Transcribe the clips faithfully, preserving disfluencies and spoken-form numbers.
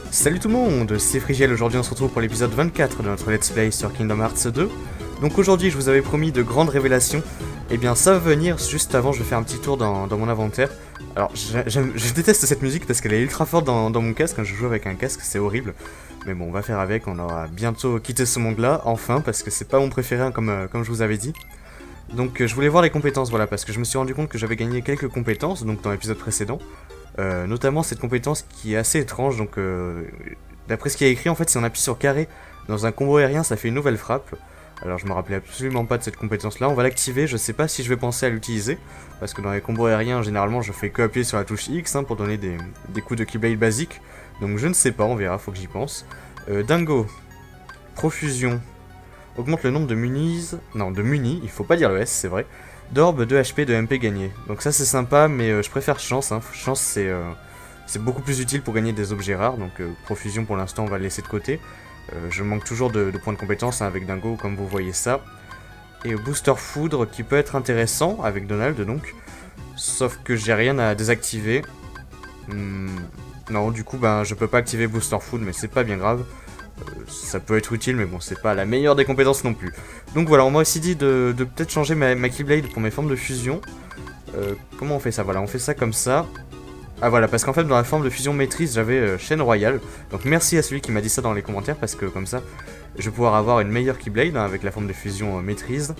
Salut tout le monde, c'est Frigiel. Aujourd'hui on se retrouve pour l'épisode vingt-quatre de notre Let's Play sur Kingdom Hearts deux. Donc aujourd'hui je vous avais promis de grandes révélations. Et bien ça va venir, juste avant je vais faire un petit tour dans, dans mon inventaire. Alors je déteste cette musique parce qu'elle est ultra forte dans, dans mon casque, quand je joue avec un casque c'est horrible. Mais bon on va faire avec, on aura bientôt quitté ce monde là, enfin, parce que c'est pas mon préféré hein, comme, euh, comme je vous avais dit. Donc euh, je voulais voir les compétences, voilà, parce que je me suis rendu compte que j'avais gagné quelques compétences, donc dans l'épisode précédent. Euh, notamment cette compétence qui est assez étrange, donc euh, d'après ce qui est écrit en fait si on appuie sur carré dans un combo aérien ça fait une nouvelle frappe. Alors je me rappelais absolument pas de cette compétence là, on va l'activer, je sais pas si je vais penser à l'utiliser, parce que dans les combos aériens généralement je fais que appuyer sur la touche X hein, pour donner des, des coups de Keyblade basiques, donc je ne sais pas, on verra, faut que j'y pense. Euh, Dingo, Profusion, augmente le nombre de munis, non de munis, il faut pas dire le S c'est vrai. D'orbes, de H P, de M P gagnés. Donc ça c'est sympa, mais euh, je préfère chance. Hein. Chance c'est euh, c'est beaucoup plus utile pour gagner des objets rares. Donc euh, profusion pour l'instant on va le laisser de côté. Euh, je manque toujours de, de points de compétence hein, avec Dingo comme vous voyez ça. Et Booster Foudre qui peut être intéressant avec Donald donc. Sauf que j'ai rien à désactiver. Hmm, non du coup ben je peux pas activer Booster Food mais c'est pas bien grave. Euh, ça peut être utile mais bon c'est pas la meilleure des compétences non plus. Donc voilà, on m'a aussi dit de, de peut-être changer ma, ma Keyblade pour mes formes de fusion. Euh, comment on fait ça? Voilà, on fait ça comme ça. Ah voilà, parce qu'en fait dans la forme de fusion maîtrise j'avais euh, chaîne royale. Donc merci à celui qui m'a dit ça dans les commentaires parce que comme ça je vais pouvoir avoir une meilleure Keyblade hein, avec la forme de fusion euh, maîtrise.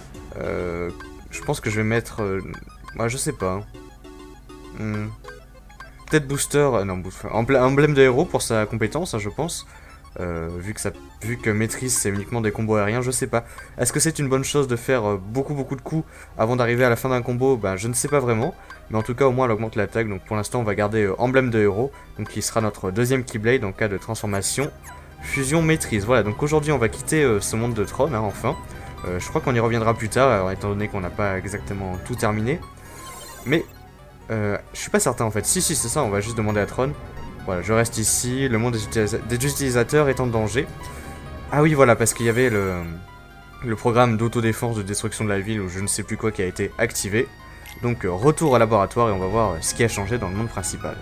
Euh, je pense que je vais mettre... Euh, ouais, je sais pas. Hmm. Peut-être booster... Euh, non, booster, emblème de héros pour sa compétence hein, je pense. Euh, vu, que ça, vu que maîtrise c'est uniquement des combos aériens, je sais pas. Est-ce que c'est une bonne chose de faire euh, beaucoup beaucoup de coups avant d'arriver à la fin d'un combo? Ben je ne sais pas vraiment. Mais en tout cas au moins elle augmente l'attaque. Donc pour l'instant on va garder euh, emblème de héros. Donc qui sera notre deuxième Keyblade en cas de transformation. Fusion maîtrise. Voilà, donc aujourd'hui on va quitter euh, ce monde de Tron hein, enfin. Euh, je crois qu'on y reviendra plus tard alors, étant donné qu'on n'a pas exactement tout terminé. Mais euh, je suis pas certain en fait. Si si c'est ça, on va juste demander à Tron. Voilà, je reste ici, le monde des, utilisa des utilisateurs est en danger. Ah oui, voilà, parce qu'il y avait le, le programme d'autodéfense de destruction de la ville ou je ne sais plus quoi qui a été activé. Donc euh, retour au laboratoire et on va voir euh, ce qui a changé dans le monde principal.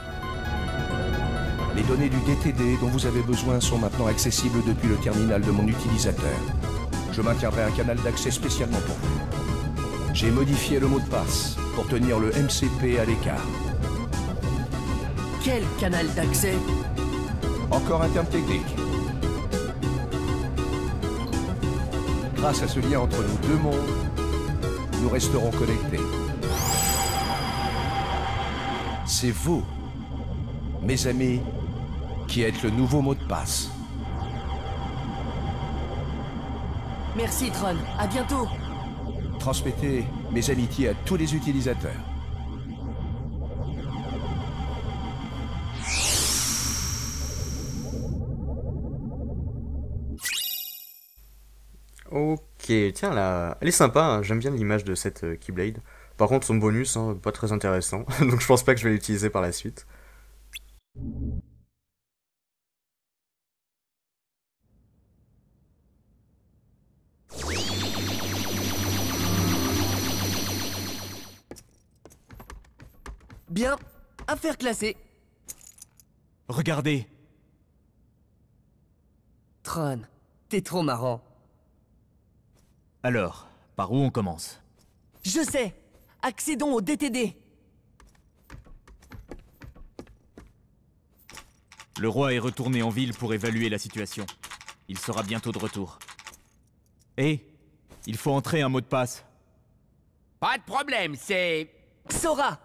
Les données du D T D dont vous avez besoin sont maintenant accessibles depuis le terminal de mon utilisateur. Je maintiendrai un canal d'accès spécialement pour vous. J'ai modifié le mot de passe pour tenir le M C P à l'écart. Quel canal d'accès? Encore un terme technique. Grâce à ce lien entre nos deux mondes, nous resterons connectés. C'est vous, mes amis, qui êtes le nouveau mot de passe. Merci Tron, à bientôt. Transmettez mes amitiés à tous les utilisateurs. Ok, tiens là, elle est sympa, hein, j'aime bien l'image de cette euh, Keyblade. Par contre son bonus, hein, pas très intéressant, donc je pense pas que je vais l'utiliser par la suite. Bien, affaire classée. Regardez. Tron, t'es trop marrant. Alors, par où on commence? Je sais, accédons au D T D. Le roi est retourné en ville pour évaluer la situation. Il sera bientôt de retour. Hé, il faut entrer un mot de passe. Pas de problème, c'est... Sora!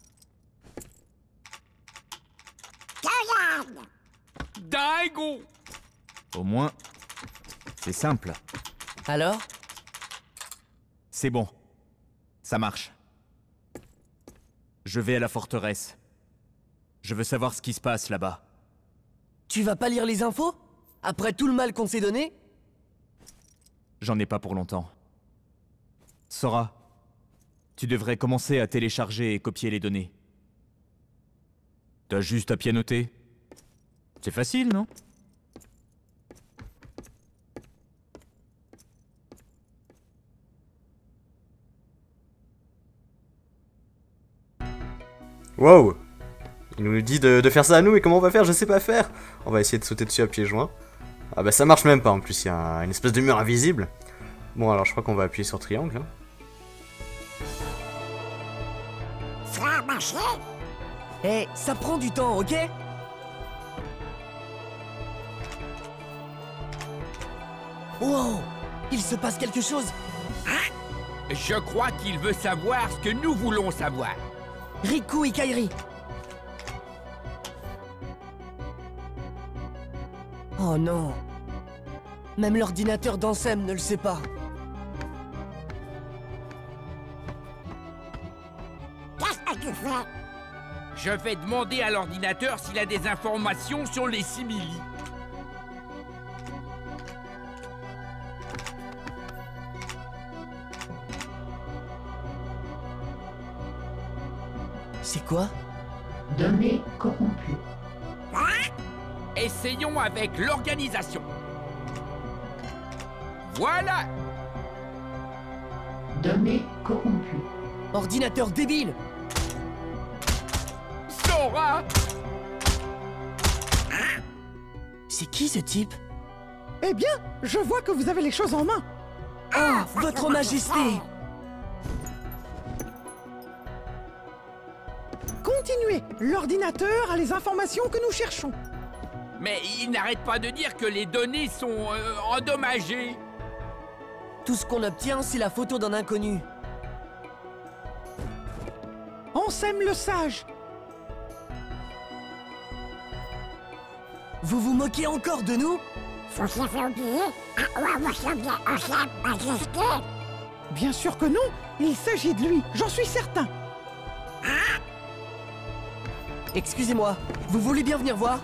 Dingo! Au moins, c'est simple. Alors? C'est bon. Ça marche. Je vais à la forteresse. Je veux savoir ce qui se passe là-bas. Tu vas pas lire les infos? Après tout le mal qu'on s'est donné? J'en ai pas pour longtemps. Sora, tu devrais commencer à télécharger et copier les données. T'as juste à pianoter. C'est facile, non? Wow! Il nous dit de, de faire ça à nous, et comment on va faire? Je sais pas faire. On va essayer de sauter dessus à pieds joints. Ah bah ça marche même pas, en plus il y a une espèce de mur invisible. Bon alors je crois qu'on va appuyer sur triangle. Hein. Ça a marché? Eh, ça prend du temps, ok? Wow! Il se passe quelque chose! Je crois qu'il veut savoir ce que nous voulons savoir. Riku et Kairi! Oh non! Même l'ordinateur d'Ansem ne le sait pas. Qu'est-ce que tu fais? Je vais demander à l'ordinateur s'il a des informations sur les simili. C'est quoi? Données corrompues. Essayons avec l'organisation. Voilà! Données corrompues. Ordinateur débile! Sora! C'est qui ce type? Eh bien, je vois que vous avez les choses en main. Oh, votre majesté! Continuez. L'ordinateur a les informations que nous cherchons. Mais il n'arrête pas de dire que les données sont euh, endommagées. Tout ce qu'on obtient, c'est la photo d'un inconnu. Ansem le sage. Vous vous moquez encore de nous? Faut se faire oublier à quoi vous semblez Ansem, majesté? Bien sûr que non. Il s'agit de lui, j'en suis certain. Excusez-moi, vous voulez bien venir voir?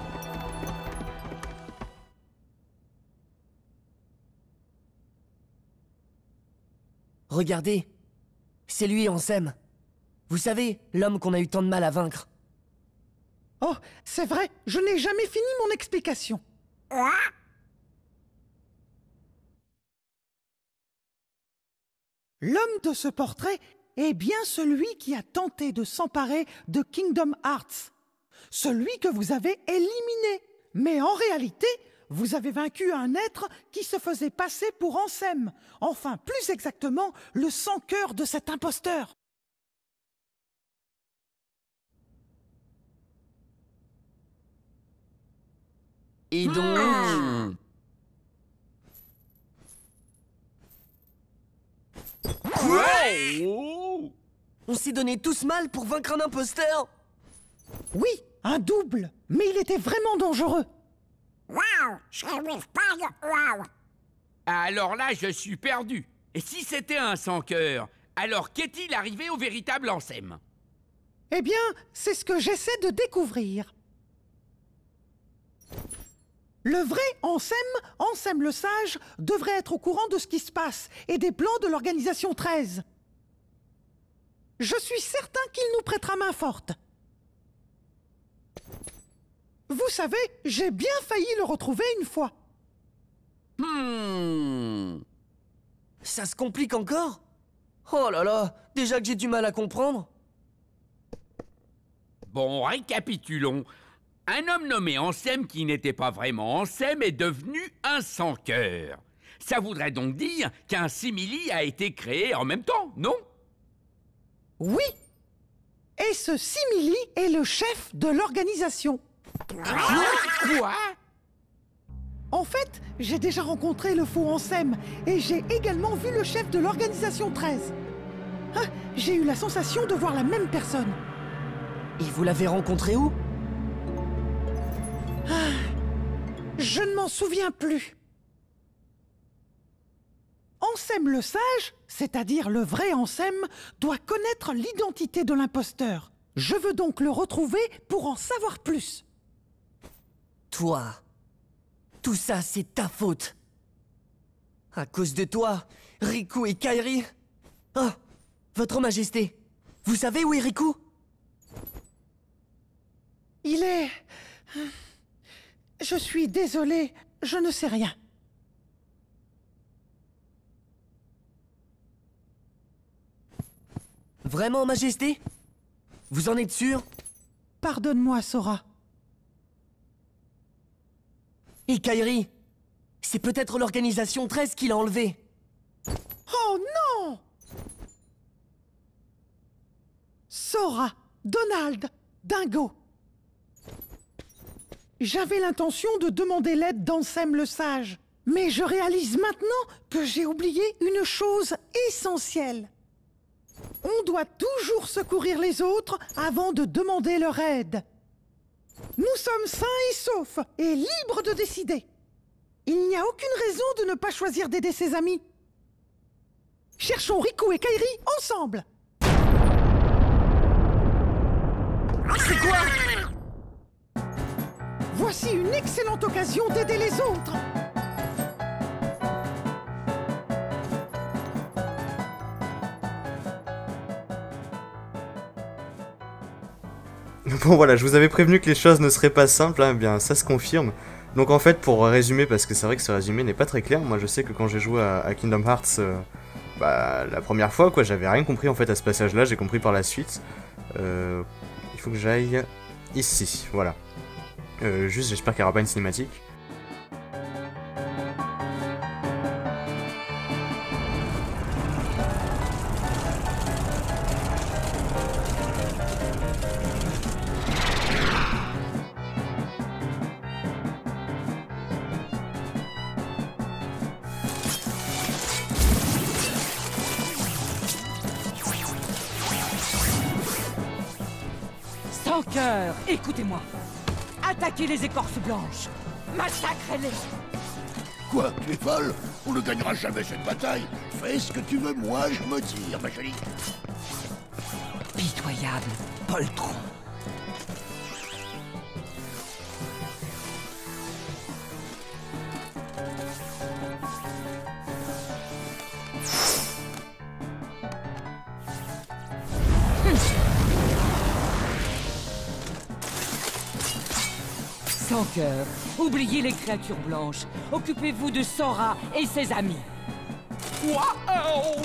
Regardez, c'est lui, Ansem. Vous savez, l'homme qu'on a eu tant de mal à vaincre. Oh, c'est vrai, je n'ai jamais fini mon explication. L'homme de ce portrait est bien celui qui a tenté de s'emparer de Kingdom Hearts. Celui que vous avez éliminé. Mais en réalité, vous avez vaincu un être qui se faisait passer pour Ansem. Enfin, plus exactement, le sans-cœur de cet imposteur. Et donc... Hmm. Wow! On s'est donné tous mal pour vaincre un imposteur? Oui, un double, mais il était vraiment dangereux. Waouh! Je n'arrive pas de waouh! Alors là, je suis perdu. Et si c'était un sans-cœur, alors qu'est-il arrivé au véritable Ansem? Eh bien, c'est ce que j'essaie de découvrir. Le vrai Ansem, Ansem le Sage, devrait être au courant de ce qui se passe et des plans de l'Organisation treize. Je suis certain qu'il nous prêtera main forte. Vous savez, j'ai bien failli le retrouver une fois. Hmm. Ça se complique encore? Oh là là, déjà que j'ai du mal à comprendre. Bon, récapitulons. Un homme nommé Ansem qui n'était pas vraiment Ansem est devenu un sans-cœur. Ça voudrait donc dire qu'un simili a été créé en même temps, non? Oui. Et ce simili est le chef de l'organisation. Quoi? En fait, j'ai déjà rencontré le faux Ansem et j'ai également vu le chef de l'Organisation treize. Ah, j'ai eu la sensation de voir la même personne. Et vous l'avez rencontré où? Je ne m'en souviens plus. Ansem le Sage, c'est-à-dire le vrai Ansem, doit connaître l'identité de l'imposteur. Je veux donc le retrouver pour en savoir plus. Toi. Tout ça, c'est ta faute. À cause de toi, Riku et Kairi... Oh, votre majesté, vous savez où est Riku? Il est... Je suis désolé, je ne sais rien. Vraiment, majesté? Vous en êtes sûr? Pardonne-moi, Sora. Et Kairi? C'est peut-être l'Organisation treize qui l'a enlevé. Oh non! Sora, Donald, Dingo. J'avais l'intention de demander l'aide d'Ansem le Sage. Mais je réalise maintenant que j'ai oublié une chose essentielle. On doit toujours secourir les autres avant de demander leur aide. Nous sommes sains et saufs et libres de décider. Il n'y a aucune raison de ne pas choisir d'aider ses amis. Cherchons Riku et Kairi ensemble. C'est quoi? Voici une excellente occasion d'aider les autres. Bon voilà, je vous avais prévenu que les choses ne seraient pas simples, hein, eh bien ça se confirme. Donc en fait, pour résumer, parce que c'est vrai que ce résumé n'est pas très clair, moi je sais que quand j'ai joué à, à Kingdom Hearts, euh, bah, la première fois, quoi, j'avais rien compris en fait à ce passage-là, j'ai compris par la suite. Euh, il faut que j'aille ici, voilà. Euh, juste, j'espère qu'il n'y aura pas une cinématique. Sans cœur, écoutez-moi. Attaquez les écorces blanches. Massacrez-les. Quoi? Tu es folle? On ne gagnera jamais cette bataille. Fais ce que tu veux, moi je me tire, ma chérie. Pitoyable, poltron. Sans cœur, oubliez les créatures blanches. Occupez-vous de Sora et ses amis. Waouh!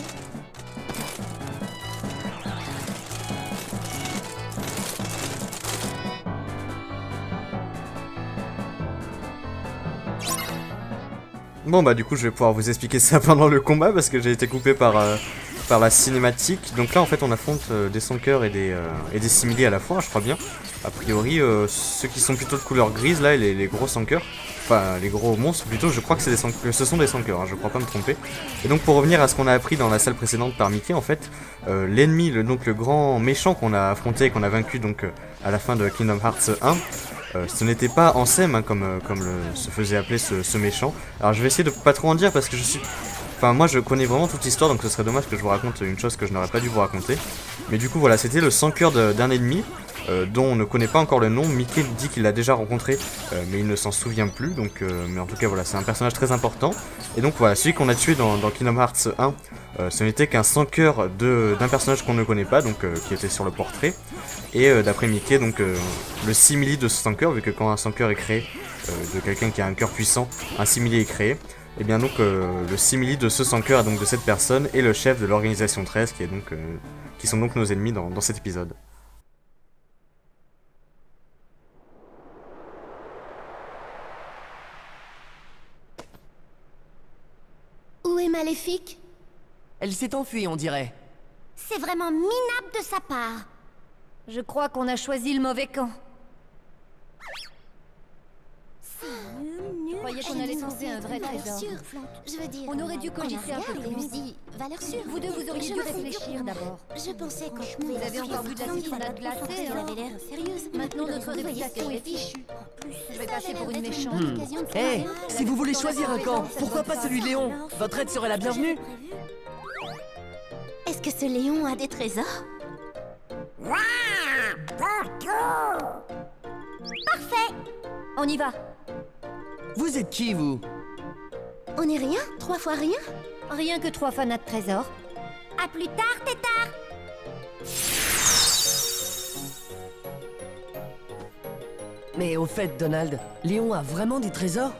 Bon bah du coup je vais pouvoir vous expliquer ça pendant le combat parce que j'ai été coupé par, euh, par la cinématique. Donc là en fait on affronte euh, des sans-cœurs et des, euh, et des simili à la fois, je crois bien. A priori euh, ceux qui sont plutôt de couleur grise là, et les, les gros sans-cœurs, enfin les gros monstres plutôt, je crois que, c'est des sans que ce sont des sans-cœurs, hein, je crois pas me tromper. Et donc pour revenir à ce qu'on a appris dans la salle précédente par Mickey, en fait, euh, l'ennemi, le, donc le grand méchant qu'on a affronté et qu'on a vaincu donc euh, à la fin de Kingdom Hearts un, Euh, ce n'était pas Ansem, hein, comme, euh, comme le, se faisait appeler ce, ce méchant. Alors je vais essayer de pas trop en dire parce que je suis... Enfin moi je connais vraiment toute l'histoire, donc ce serait dommage que je vous raconte une chose que je n'aurais pas dû vous raconter. Mais du coup voilà, c'était le sans-cœur d'un ennemi euh, dont on ne connaît pas encore le nom. Mickey dit qu'il l'a déjà rencontré, euh, mais il ne s'en souvient plus. Donc, euh, mais en tout cas voilà, c'est un personnage très important. Et donc voilà, celui qu'on a tué dans, dans Kingdom Hearts un, euh, ce n'était qu'un sans-cœur d'un personnage qu'on ne connaît pas, donc euh, qui était sur le portrait. Et euh, d'après Mickey, donc euh, le simili de ce sans-cœur, vu que quand un sans-cœur est créé euh, de quelqu'un qui a un cœur puissant, un simili est créé. Et bien donc euh, le simili de ce sans-cœur, donc de cette personne, est le chef de l'Organisation treize, qui est donc, euh, qui sont donc nos ennemis dans, dans cet épisode. Où est Maléfique? Elle s'est enfuie, on dirait. C'est vraiment minable de sa part. Je crois qu'on a choisi le mauvais camp. Je croyais qu'on allait trouver un vrai trésor. Je veux dire, On aurait dû cogiter un peu et plus. on se dit valeur sûre. Vous deux, vous auriez Je dû me suis réfléchir dit, d'abord. Je pensais qu'on Vous avez encore bu de la citronnade glacée, Vous hein? avez l'air sérieuse. Maintenant, notre Vous voyez réputation ce est qu'il fichue. fait. Je vais Ça passer avait pour l'air une d'être méchante. bonne occasion de Eh, faire hey, un- si vous voulez choisir un camp, pourquoi pas celui de Léon? Votre aide serait la bienvenue. Est-ce que ce Léon a des trésors? Parfait. On y va. Vous êtes qui, vous? On est rien? Trois fois rien? Rien que trois fanats de trésors. À plus tard, tétard. Mais au fait, Donald, Léon a vraiment des trésors?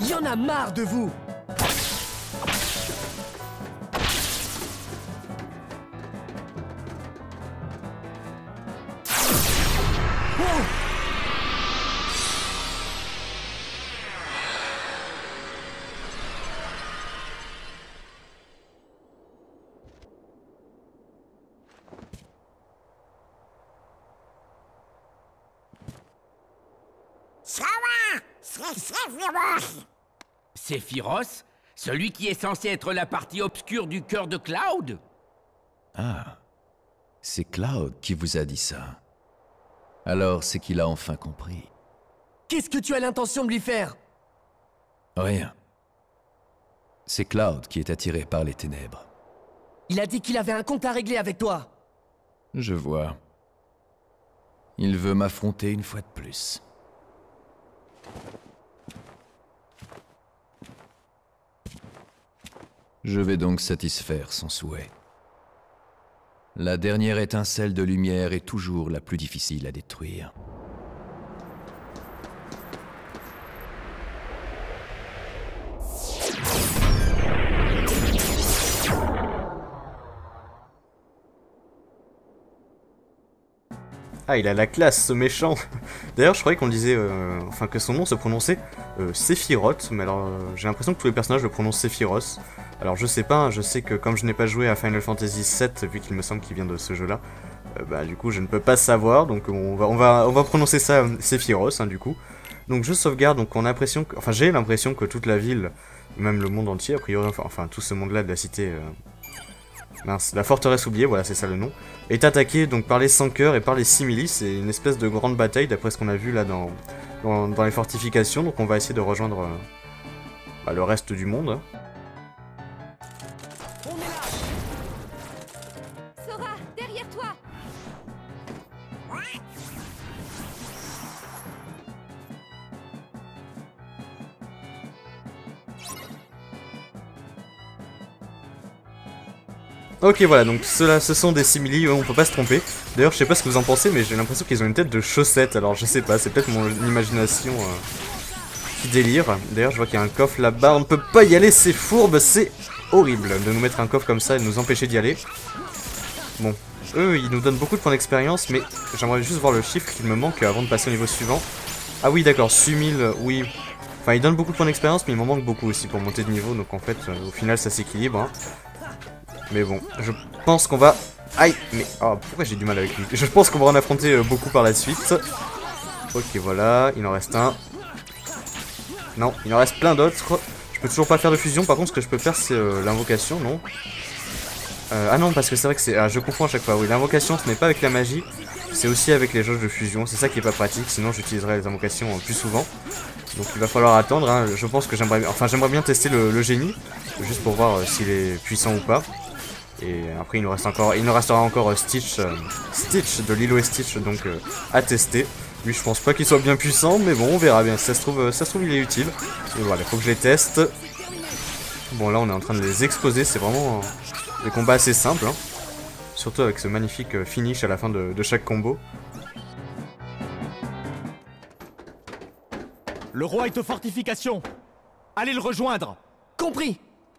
Y en a marre de vous! Sephiroth? Celui qui est censé être la partie obscure du cœur de Cloud? Ah, c'est Cloud qui vous a dit ça. Alors c'est qu'il a enfin compris. Qu'est-ce que tu as l'intention de lui faire? Rien. C'est Cloud qui est attiré par les ténèbres. Il a dit qu'il avait un compte à régler avec toi. Je vois. Il veut m'affronter une fois de plus. Je vais donc satisfaire son souhait. La dernière étincelle de lumière est toujours la plus difficile à détruire. Ah, il a la classe, ce méchant. D'ailleurs, je croyais qu'on disait, euh, enfin que son nom se prononçait euh, Sephiroth, mais alors euh, j'ai l'impression que tous les personnages le prononcent Sephiroth. Alors je sais pas, hein, je sais que comme je n'ai pas joué à Final Fantasy sept, vu qu'il me semble qu'il vient de ce jeu-là, euh, bah du coup je ne peux pas savoir, donc on va on va on va prononcer ça euh, Sephiroth, hein, du coup. Donc je sauvegarde, donc on a l'impression, que, enfin j'ai l'impression que toute la ville, même le monde entier, a priori, enfin, enfin tout ce monde-là de la cité. Euh, Mince, la forteresse oubliée, voilà, c'est ça le nom, est attaquée donc par les sans cœurs et par les simili. C'est une espèce de grande bataille d'après ce qu'on a vu là dans, dans, dans les fortifications. Donc on va essayer de rejoindre euh, bah, le reste du monde. Sora, derrière toi. Ok, voilà, donc ceux-là, ce sont des simili, on peut pas se tromper. D'ailleurs, je sais pas ce que vous en pensez, mais j'ai l'impression qu'ils ont une tête de chaussette. Alors je sais pas, c'est peut-être mon imagination euh, qui délire. D'ailleurs, je vois qu'il y a un coffre là-bas, on ne peut pas y aller, c'est fourbe, c'est horrible de nous mettre un coffre comme ça et de nous empêcher d'y aller. Bon, eux, ils nous donnent beaucoup de points d'expérience, mais j'aimerais juste voir le chiffre qu'il me manque avant de passer au niveau suivant. Ah oui, d'accord, huit mille, oui. Enfin, ils donnent beaucoup de points d'expérience, mais il m'en manque beaucoup aussi pour monter de niveau, donc en fait, euh, au final, ça s'équilibre. Hein. Mais bon, je pense qu'on va... Aïe, mais... Oh, pourquoi j'ai du mal avec lui? Je pense qu'on va en affronter euh, beaucoup par la suite. Ok, voilà, il en reste un. Non, il en reste plein d'autres. Je peux toujours pas faire de fusion, par contre, ce que je peux faire, c'est euh, l'invocation, non euh, Ah non, parce que c'est vrai que c'est... Ah, je confonds à chaque fois, oui. L'invocation, ce n'est pas avec la magie, c'est aussi avec les jauges de fusion. C'est ça qui est pas pratique, sinon j'utiliserai les invocations euh, plus souvent. Donc il va falloir attendre, hein. Je pense que j'aimerais bien... Enfin, j'aimerais bien tester le, le génie, juste pour voir euh, s'il est puissant ou pas. Et après il nous reste encore, il nous restera encore euh, Stitch, euh, Stitch de Lilo et Stitch donc euh, à tester. Lui je pense pas qu'il soit bien puissant, mais bon on verra bien. Si ça se trouve, euh, ça se trouve il est utile. Et voilà, il faut que je les teste. Bon là on est en train de les exploser, c'est vraiment euh, des combats assez simples, hein. Surtout avec ce magnifique euh, finish à la fin de, de chaque combo. Le roi est aux fortifications. Allez le rejoindre. Compris.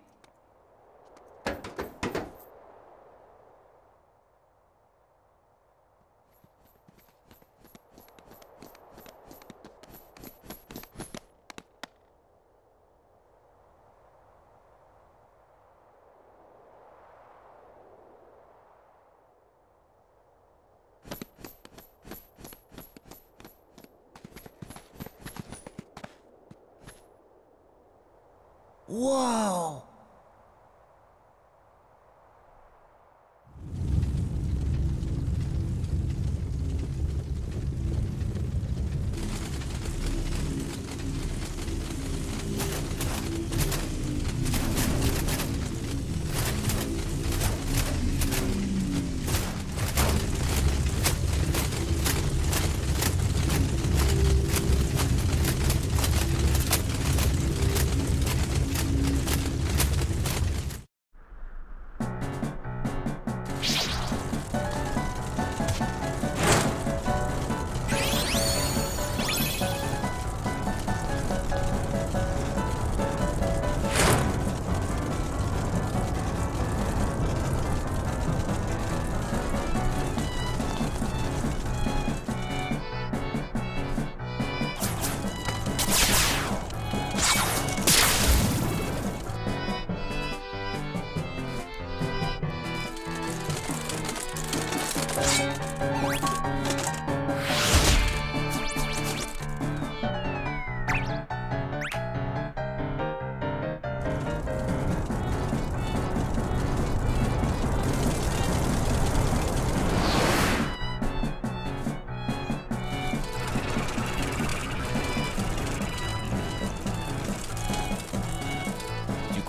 Wow!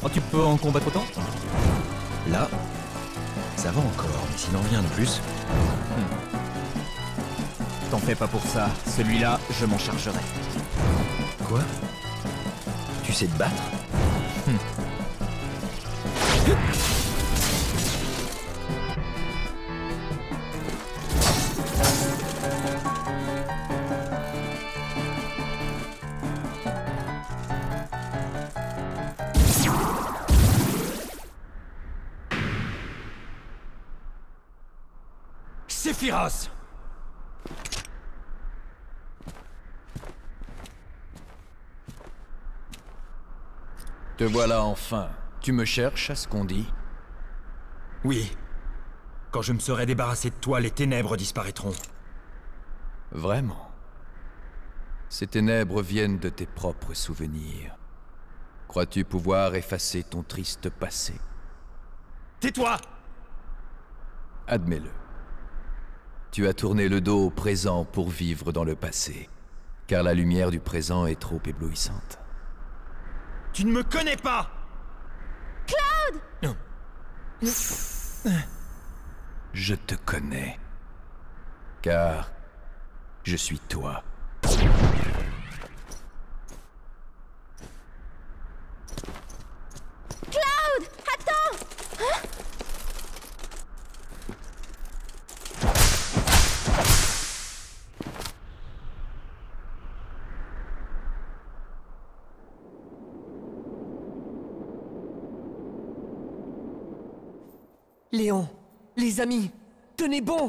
Oh, tu peux en combattre autant? Là, ça va encore, mais s'il en vient de plus... Hmm. T'en fais pas pour ça. Celui-là, je m'en chargerai. Quoi? Tu sais te battre? Hmm. Sephiroth! Te voilà enfin. Tu me cherches, à ce qu'on dit? Oui. Quand je me serai débarrassé de toi, les ténèbres disparaîtront. Vraiment? Ces ténèbres viennent de tes propres souvenirs. Crois-tu pouvoir effacer ton triste passé? Tais-toi! Admets-le. Tu as tourné le dos au présent pour vivre dans le passé, car la lumière du présent est trop éblouissante. Tu ne me connais pas! Cloud! Je te connais. Car je suis toi. Cloud! Attends! Hein? Léon, les amis, tenez bon!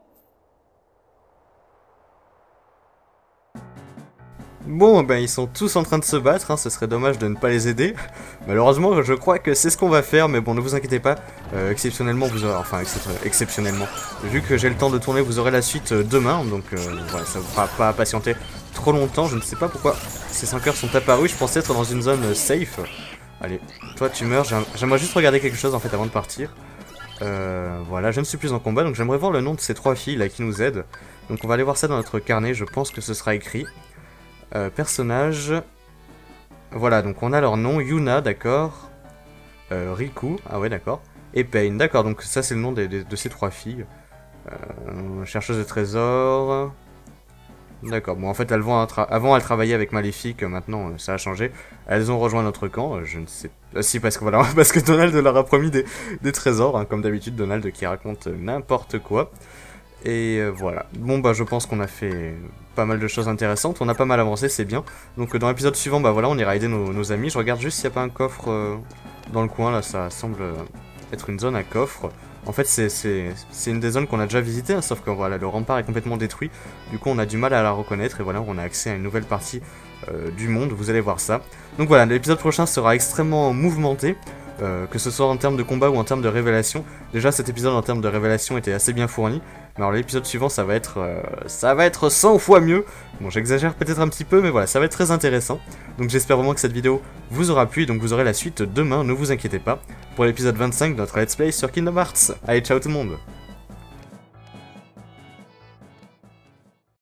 Bon, ben ils sont tous en train de se battre, hein, ce serait dommage de ne pas les aider. Malheureusement, je crois que c'est ce qu'on va faire, mais bon, ne vous inquiétez pas. Euh, exceptionnellement, vous aurez... Enfin, exceptionnellement. Vu que j'ai le temps de tourner, vous aurez la suite euh, demain, donc euh, voilà, ça ne vous fera pas patienter trop longtemps. Je ne sais pas pourquoi ces cinq heures sont apparues, je pensais être dans une zone euh, safe. Allez, toi tu meurs, j'aimerais juste regarder quelque chose en fait avant de partir. Euh, voilà, je ne suis plus en combat, donc j'aimerais voir le nom de ces trois filles là qui nous aident. Donc on va aller voir ça dans notre carnet, je pense que ce sera écrit. Euh, personnage... Voilà, donc on a leur nom, Yuna, d'accord. Euh, Riku, ah ouais d'accord. Et Pain, d'accord, donc ça c'est le nom de, de, de ces trois filles. Euh, chercheuse de trésors... D'accord, bon en fait elles vont avant elles travaillaient avec Maléfique, maintenant ça a changé. Elles ont rejoint notre camp, je ne sais pas... Euh, si parce que voilà, parce que Donald leur a promis des, des trésors, hein, comme d'habitude Donald qui raconte n'importe quoi. Et euh, voilà, bon bah je pense qu'on a fait pas mal de choses intéressantes, on a pas mal avancé, c'est bien. Donc dans l'épisode suivant, bah voilà, on ira aider nos, nos amis. Je regarde juste s'il n'y a pas un coffre euh, dans le coin, là ça semble être une zone à coffre. En fait c'est une des zones qu'on a déjà visitées, hein, sauf que voilà, le rempart est complètement détruit. Du coup on a du mal à la reconnaître et voilà, on a accès à une nouvelle partie euh, du monde, vous allez voir ça. Donc voilà, l'épisode prochain sera extrêmement mouvementé. Euh, que ce soit en termes de combat ou en termes de révélation. Déjà cet épisode en termes de révélation était assez bien fourni. Mais alors l'épisode suivant ça va être euh, ça va être cent fois mieux. Bon j'exagère peut-être un petit peu mais voilà ça va être très intéressant. Donc j'espère vraiment que cette vidéo vous aura plu et donc vous aurez la suite demain, ne vous inquiétez pas. Pour l'épisode vingt-cinq de notre Let's Play sur Kingdom Hearts. Allez ciao tout le monde.